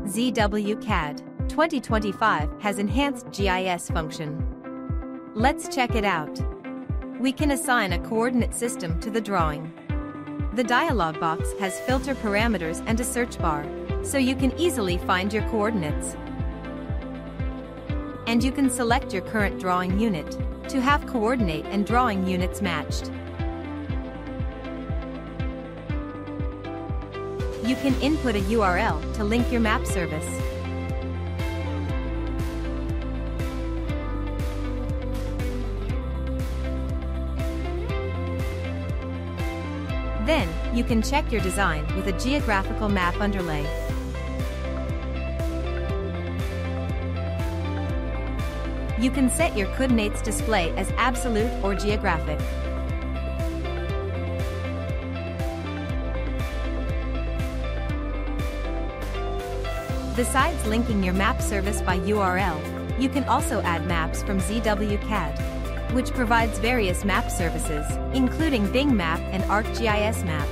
ZWCAD 2025 has enhanced GIS function. Let's check it out. We can assign a coordinate system to the drawing. The dialog box has filter parameters and a search bar, so you can easily find your coordinates. And you can select your current drawing unit to have coordinate and drawing units matched. You can input a URL to link your map service. Then, you can check your design with a geographical map underlay. You can set your coordinates display as absolute or geographic. Besides linking your map service by URL, you can also add maps from ZWCAD, which provides various map services, including Bing Map and ArcGIS Map.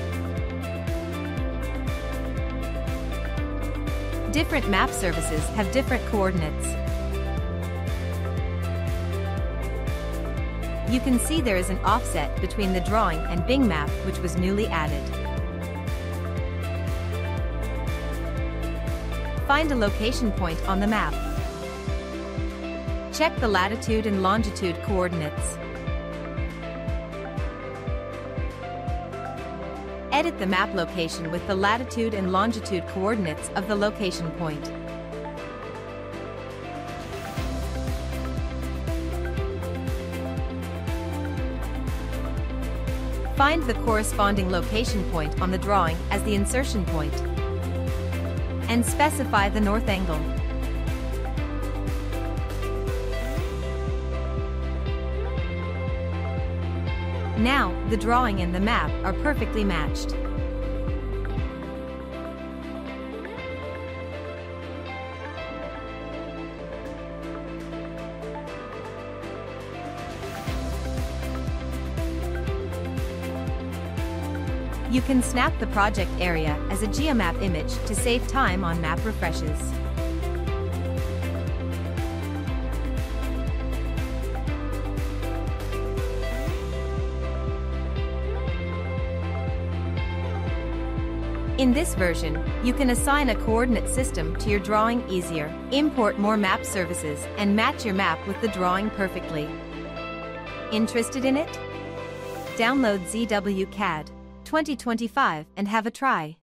Different map services have different coordinates. You can see there is an offset between the drawing and Bing Map, which was newly added. Find a location point on the map. Check the latitude and longitude coordinates. Edit the map location with the latitude and longitude coordinates of the location point. Find the corresponding location point on the drawing as the insertion point, and specify the north angle. Now, the drawing and the map are perfectly matched. You can snap the project area as a geomap image to save time on map refreshes. In this version, you can assign a coordinate system to your drawing easier, import more map services, and match your map with the drawing perfectly. Interested in it? Download ZWCAD 2025 and have a try.